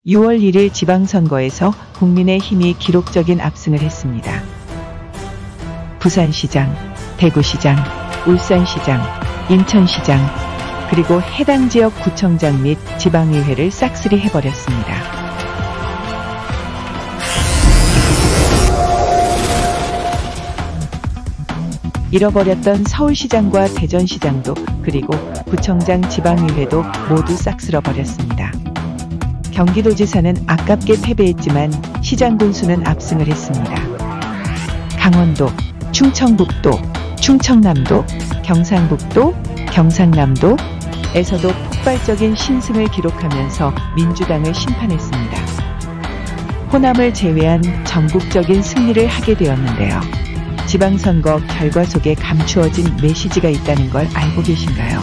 6월 1일 지방선거에서 국민의힘이 기록적인 압승을 했습니다. 부산시장, 대구시장, 울산시장, 인천시장, 그리고 해당 지역 구청장 및 지방의회를 싹쓸이 해버렸습니다. 잃어버렸던 서울시장과 대전시장도 그리고 구청장 지방의회도 모두 싹 쓸어버렸습니다. 경기도지사는 아깝게 패배했지만 시장 군수는 압승을 했습니다. 강원도, 충청북도, 충청남도, 경상북도, 경상남도에서도 폭발적인 신승을 기록하면서 민주당을 심판했습니다. 호남을 제외한 전국적인 승리를 하게 되었는데요. 지방선거 결과 속에 감추어진 메시지가 있다는 걸 알고 계신가요?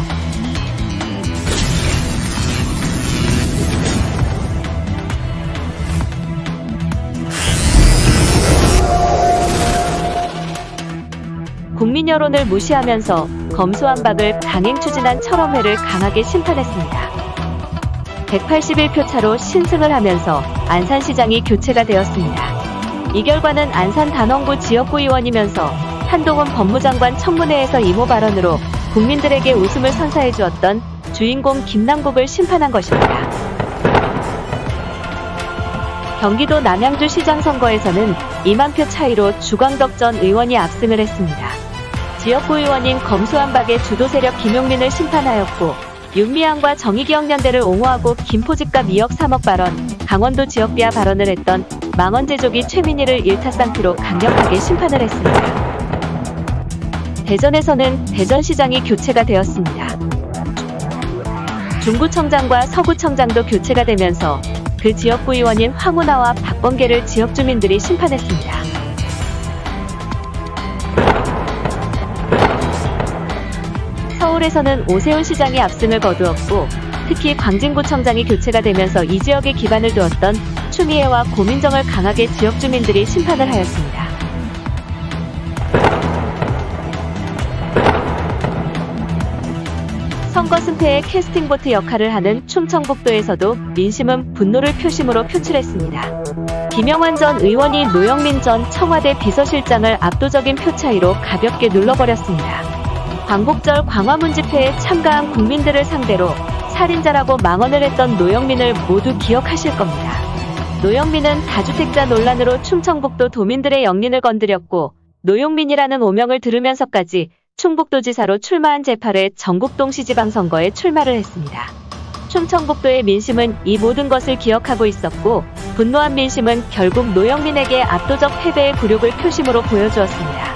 국민 여론을 무시하면서 검수완박을 강행 추진한 철험회를 강하게 심판했습니다. 181표 차로 신승을 하면서 안산시장이 교체가 되었습니다. 이 결과는 안산 단원구 지역구 의원이면서 한동훈 법무장관 청문회에서 이모 발언으로 국민들에게 웃음을 선사해 주었던 주인공 김남국을 심판한 것입니다. 경기도 남양주 시장 선거에서는 2만 표 차이로 주광덕 전 의원이 압승을 했습니다. 지역구 의원인 검수완박의 주도 세력 김용민을 심판하였고, 윤미향과 정의기억연대를 옹호하고 김포집값 2억 3억 발언, 강원도 지역비하 발언을 했던 망원제조기 최민희를 일타쌍피로 강력하게 심판을 했습니다. 대전에서는 대전시장이 교체가 되었습니다. 중구청장과 서구청장도 교체가 되면서 그 지역구 의원인 황운하와 박범계를 지역 주민들이 심판했습니다. 서울에서는 오세훈 시장이 압승을 거두었고, 특히 광진구청장이 교체가 되면서 이 지역에 기반을 두었던 추미애와 고민정을 강하게 지역 주민들이 심판을 하였습니다. 선거 승패의 캐스팅보트 역할을 하는 충청북도에서도 민심은 분노를 표심으로 표출했습니다. 김영환 전 의원이 노영민 전 청와대 비서실장을 압도적인 표 차이로 가볍게 눌러버렸습니다. 광복절 광화문 집회에 참가한 국민들을 상대로 살인자라고 망언을 했던 노영민을 모두 기억하실 겁니다. 노영민은 다주택자 논란으로 충청북도 도민들의 영린을 건드렸고, 노용민이라는 오명을 들으면서까지 충북도지사로 출마한 제8회 전국동시지방선거에 출마를 했습니다. 충청북도의 민심은 이 모든 것을 기억하고 있었고, 분노한 민심은 결국 노영민에게 압도적 패배의 굴욕을 표심으로 보여주었습니다.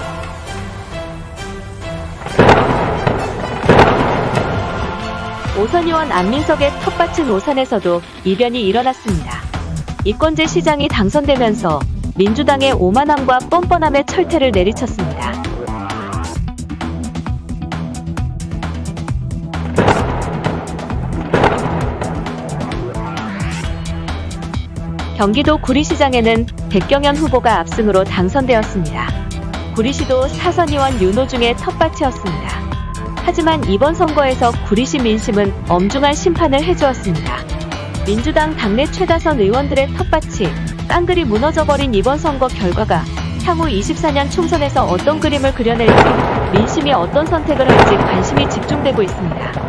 오선 의원 안민석의 텃밭인 오산에서도 이변이 일어났습니다. 이권재 시장이 당선되면서 민주당의 오만함과 뻔뻔함의 철퇴를 내리쳤습니다. 경기도 구리시장에는 백경현 후보가 압승으로 당선되었습니다. 구리시도 사선 의원 윤호중의 텃밭이었습니다. 하지만 이번 선거에서 구리시 민심은 엄중한 심판을 해주었습니다. 민주당 당내 최다선 의원들의 텃밭이 깡그리 무너져버린 이번 선거 결과가 향후 24년 총선에서 어떤 그림을 그려낼지, 민심이 어떤 선택을 할지 관심이 집중되고 있습니다.